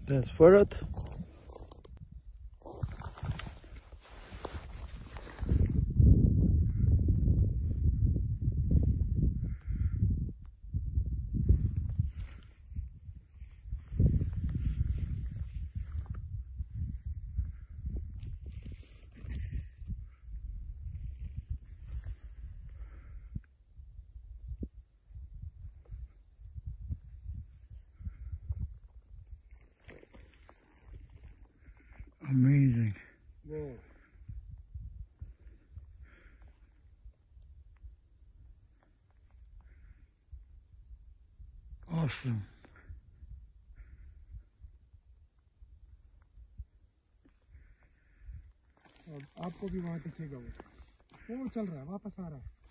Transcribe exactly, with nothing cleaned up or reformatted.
That's for it. Amazing. Whoa. Awesome. अब आपको भी वहाँ दिखेगा वो वो चल रहा है वापस आ रहा है